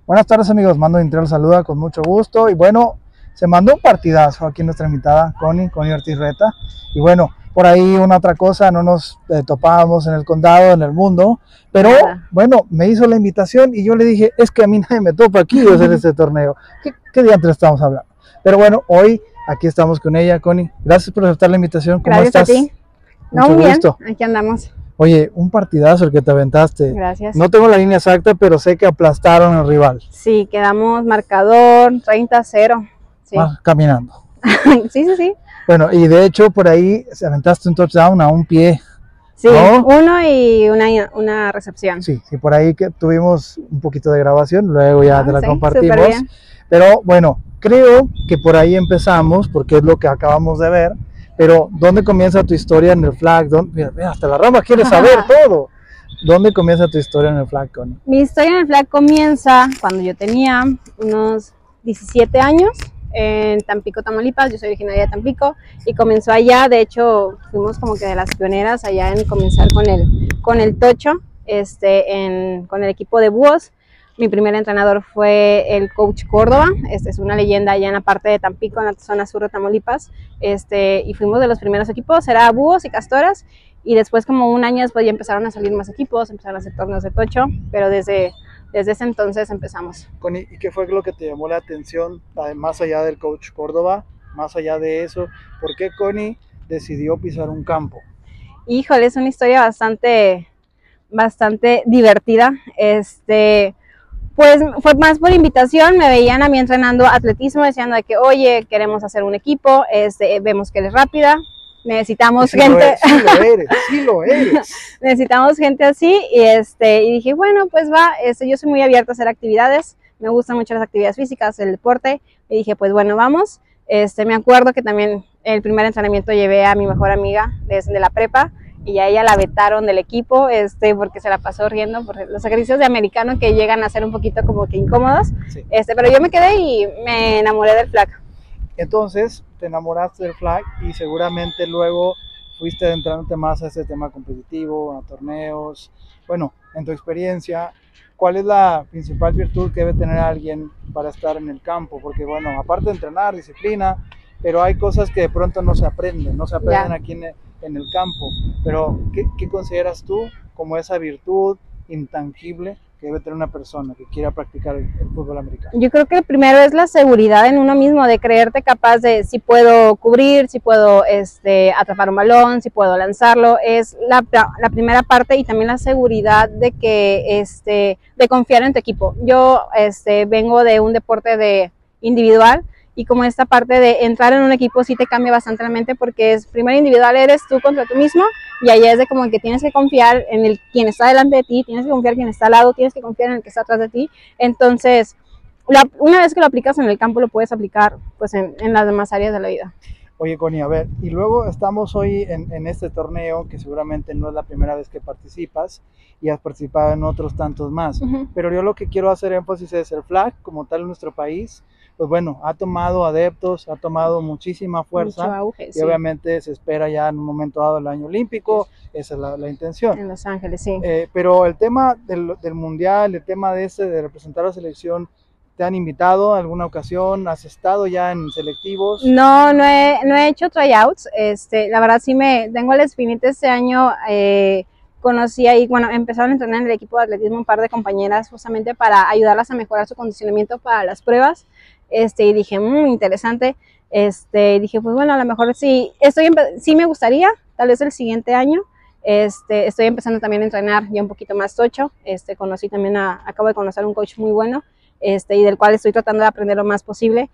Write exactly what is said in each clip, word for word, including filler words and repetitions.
Buenas tardes amigos, Mando Interior saluda con mucho gusto y bueno, se mandó un partidazo aquí nuestra invitada Connie, Connie Ortiz Reta y bueno, por ahí una otra cosa, no nos eh, topábamos en el condado, en el mundo, pero Nada. bueno, me hizo la invitación y yo le dije, es que a mí nadie me topa aquí hacer este torneo, ¿qué, qué día antes estamos hablando? Pero bueno, hoy aquí estamos con ella, Connie, gracias por aceptar la invitación, ¿cómo gracias estás? A ti. Mucho no, muy gusto. bien, aquí andamos. Oye, un partidazo el que te aventaste. Gracias. No tengo la línea exacta, pero sé que aplastaron al rival. Sí, quedamos marcador treinta a cero. Sí. Ah, caminando. sí, sí, sí. Bueno, y de hecho por ahí se aventaste un touchdown a un pie. Sí, ¿no? uno y una, una recepción. Sí, sí, por ahí que tuvimos un poquito de grabación, luego ya Ah, te la sí, compartimos. superbién. Pero bueno, creo que por ahí empezamos, porque es lo que acabamos de ver. Pero, ¿dónde comienza tu historia en el flag? ¿Dónde? Mira, mira, hasta la rama quiere saber todo. ¿Dónde comienza tu historia en el flag, Connie? Mi historia en el flag comienza cuando yo tenía unos diecisiete años en Tampico, Tamaulipas. Yo soy originaria de Tampico y comenzó allá. De hecho, fuimos como que de las pioneras allá en comenzar con el, con el tocho, este, en, con el equipo de búhos. Mi primer entrenador fue el coach Córdoba, este es una leyenda allá en la parte de Tampico, en la zona sur de Tamaulipas, este, y fuimos de los primeros equipos, era búhos y castoras, y después como un año después ya empezaron a salir más equipos, empezaron a hacer torneos de tocho, pero desde, desde ese entonces empezamos. Connie, ¿y qué fue lo que te llamó la atención, más allá del coach Córdoba, más allá de eso? ¿Por qué Connie decidió pisar un campo? Híjole, es una historia bastante, bastante divertida, este... Pues fue más por invitación, me veían a mí entrenando atletismo, diciendo de que, oye, queremos hacer un equipo, este, vemos que eres rápida, necesitamos sí gente. Lo eres, sí lo eres, sí lo eres. Necesitamos gente así, y, este, y dije, bueno, pues va, este, yo soy muy abierta a hacer actividades, me gustan mucho las actividades físicas, el deporte, y dije, pues bueno, vamos. Este, me acuerdo que también el primer entrenamiento llevé a mi mejor amiga desde la prepa, y a ella la vetaron del equipo este, porque se la pasó riendo por los ejercicios de americano que llegan a ser un poquito como que incómodos, sí. este, pero yo me quedé y me enamoré del flag. Entonces te enamoraste del flag y seguramente luego fuiste adentrándote más a este tema competitivo, a torneos. Bueno, en tu experiencia, ¿cuál es la principal virtud que debe tener alguien para estar en el campo? Porque bueno, aparte de entrenar, disciplina, pero hay cosas que de pronto no se aprenden, no se aprenden ya. aquí en el, en el campo, pero ¿qué, ¿qué consideras tú como esa virtud intangible que debe tener una persona que quiera practicar el, el fútbol americano? Yo creo que el primero es la seguridad en uno mismo, de creerte capaz de si puedo cubrir, si puedo este, atrapar un balón, si puedo lanzarlo, es la, la primera parte, y también la seguridad de que este, de confiar en tu equipo. Yo este, vengo de un deporte de individual, y como esta parte de entrar en un equipo sí te cambia bastante la mente, porque es primero individual, eres tú contra tú mismo, y ahí es de como que tienes que confiar en el quien está delante de ti, tienes que confiar en quien está al lado, tienes que confiar en el que está atrás de ti. Entonces, la, una vez que lo aplicas en el campo, lo puedes aplicar pues en, en las demás áreas de la vida. Oye, Connie, a ver, y luego estamos hoy en, en este torneo, que seguramente no es la primera vez que participas, y has participado en otros tantos más, uh-huh. pero yo lo que quiero hacer énfasis es el flag, como tal en nuestro país, pues bueno, ha tomado adeptos, ha tomado muchísima fuerza, Mucho auge, y sí. obviamente se espera ya en un momento dado el año olímpico, sí. esa es la, la intención. En Los Ángeles, sí. Eh, pero el tema del, del mundial, el tema de este, de representar a la selección, ¿te han invitado a alguna ocasión? ¿Has estado ya en selectivos? No, no he, no he hecho tryouts, este, la verdad sí me, tengo el espinita este año, eh, conocí ahí, bueno, empezaron a entrenar en el equipo de atletismo un par de compañeras justamente para ayudarlas a mejorar su condicionamiento para las pruebas, este, y dije, muy mmm, interesante, este, dije, pues bueno, a lo mejor sí, estoy, sí me gustaría, tal vez el siguiente año, este, estoy empezando también a entrenar ya un poquito más tocho, este, conocí también a, acabo de conocer a un coach muy bueno, este, y del cual estoy tratando de aprender lo más posible,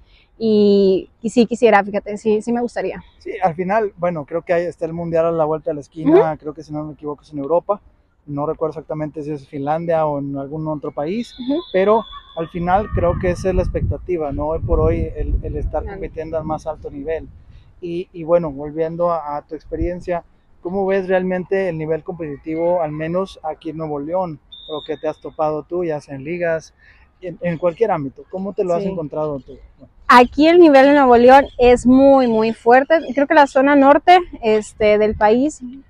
y, y sí quisiera, fíjate, sí, sí me gustaría. Sí, al final, bueno, creo que ahí está el mundial a la vuelta de la esquina, uh-huh. creo que si no me equivoco es en Europa, no recuerdo exactamente si es Finlandia o en algún otro país, uh-huh. pero al final creo que esa es la expectativa, ¿no? Hoy por hoy el, el estar uh-huh. compitiendo al más alto nivel. Y, y bueno, volviendo a, a tu experiencia, ¿cómo ves realmente el nivel competitivo, al menos aquí en Nuevo León, lo que te has topado tú, ya sea en ligas, en, en cualquier ámbito? ¿Cómo te lo sí. has encontrado tú? Bueno. Aquí el nivel de Nuevo León es muy, muy fuerte. Creo que la zona norte este, del país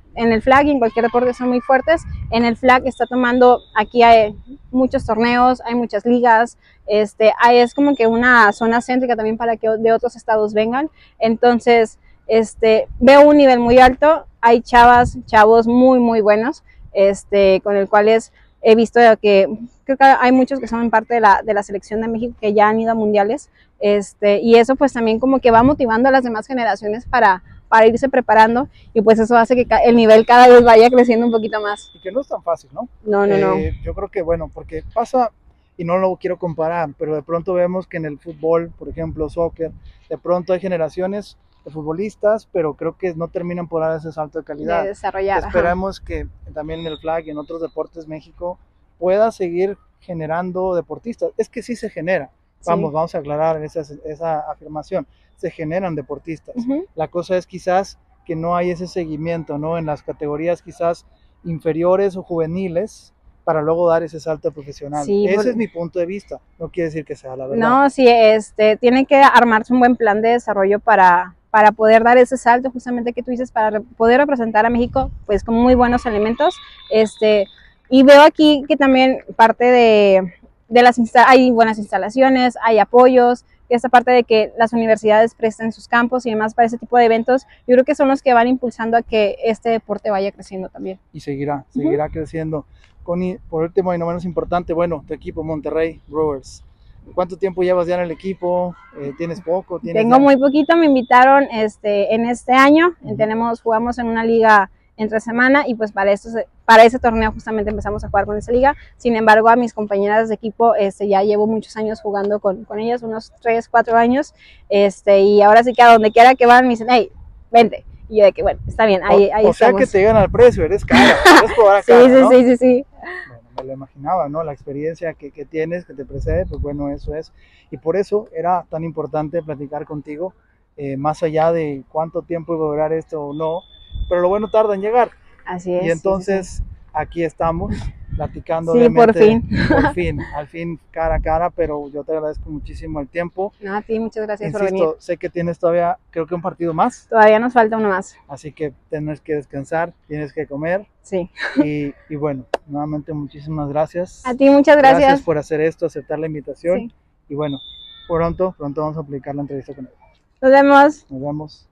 en el flag y en cualquier deporte son muy fuertes. En el flag está tomando, aquí hay muchos torneos, hay muchas ligas, este, hay, es como que una zona céntrica también para que de otros estados vengan. Entonces, este, veo un nivel muy alto, hay chavas, chavos muy, muy buenos, este, con el cuales he visto que creo que hay muchos que son parte de la, de la selección de México que ya han ido a mundiales, este, y eso pues también como que va motivando a las demás generaciones para, para irse preparando, y pues eso hace que el nivel cada vez vaya creciendo un poquito más. Y que no es tan fácil, ¿no? No, no, eh, no. Yo creo que, bueno, porque pasa, y no lo quiero comparar, pero de pronto vemos que en el fútbol, por ejemplo, soccer, de pronto hay generaciones de futbolistas, pero creo que no terminan por dar ese salto de calidad. De desarrollar. Esperamos que también en el flag y en otros deportes México pueda seguir generando deportistas. Es que sí se genera. Vamos, sí. vamos a aclarar esa, esa afirmación. Se generan deportistas. Uh-huh. La cosa es quizás que no hay ese seguimiento, ¿no? En las categorías quizás inferiores o juveniles, para luego dar ese salto profesional. Sí, ese porque... es mi punto de vista. No quiere decir que sea la verdad. No, sí, este, tiene que armarse un buen plan de desarrollo para, para poder dar ese salto, justamente que tú dices, para poder representar a México, pues con muy buenos elementos. Este, y veo aquí que también parte de, de las hay buenas instalaciones, hay apoyos, y esta parte de que las universidades presten sus campos y demás para ese tipo de eventos, yo creo que son los que van impulsando a que este deporte vaya creciendo también. Y seguirá, seguirá uh-huh. creciendo. Connie, por último y no menos importante, bueno, tu equipo Monterrey Brewers. ¿Cuánto tiempo llevas ya en el equipo? Eh, ¿Tienes poco? ¿Tienes Tengo ya? muy poquito, me invitaron este, en este año, uh-huh. tenemos, jugamos en una liga entre semana y pues para, esto, para ese torneo justamente empezamos a jugar con esa liga. Sin embargo, a mis compañeras de equipo este, ya llevo muchos años jugando con, con ellas, unos tres, cuatro años, este, y ahora sí que a donde quiera que van me dicen, hey, vente. Y yo de que, bueno, está bien, ahí, ahí o, o sea que te llegan al precio, eres cara, eres cara, sí, sí, ¿no? sí, sí, sí. Bueno, me lo imaginaba, ¿no? La experiencia que, que tienes, que te precede, pues bueno, eso es. Y por eso era tan importante platicar contigo, eh, más allá de cuánto tiempo iba a durar esto o no, pero lo bueno tarda en llegar. Así es. Y entonces sí, sí. aquí estamos platicando. Sí, por fin. Por fin, al fin cara a cara, pero yo te agradezco muchísimo el tiempo. No, a ti, muchas gracias Insisto, por venir. Sé que tienes todavía, creo que un partido más. Todavía nos falta uno más. Así que tienes que descansar, tienes que comer. Sí. Y, y bueno, nuevamente muchísimas gracias. A ti, muchas gracias. Gracias por hacer esto, aceptar la invitación. Sí. Y bueno, pronto, pronto vamos a aplicar la entrevista con él. Nos vemos. Nos vemos.